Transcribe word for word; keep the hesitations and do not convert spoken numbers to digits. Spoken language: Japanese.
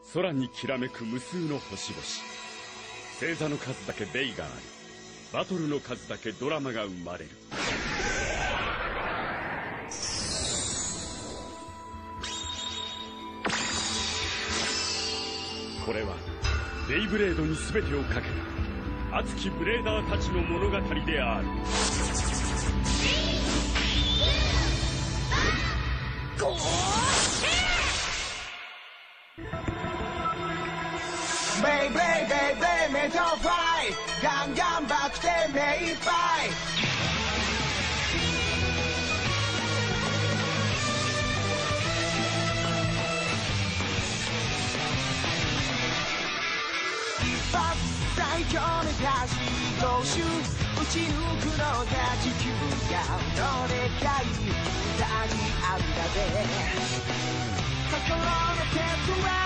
空にきらめく無数の星々。星座の数だけベイがあり、バトルの数だけドラマが生まれる。これはベイブレードに全てをかけた熱きブレーダーたちの物語である。 ベイブレイベイブレイメタルフライ、ガンガンバックで目いっぱい。一発最強の足同士打ち抜くのが地球がどでかい歌にあるだぜ。心のテンプレ